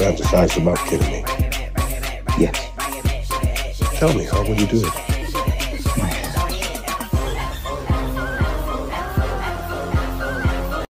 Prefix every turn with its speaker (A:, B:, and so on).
A: fantasize about killing me?
B: Yes.
A: Tell me, how would you do it?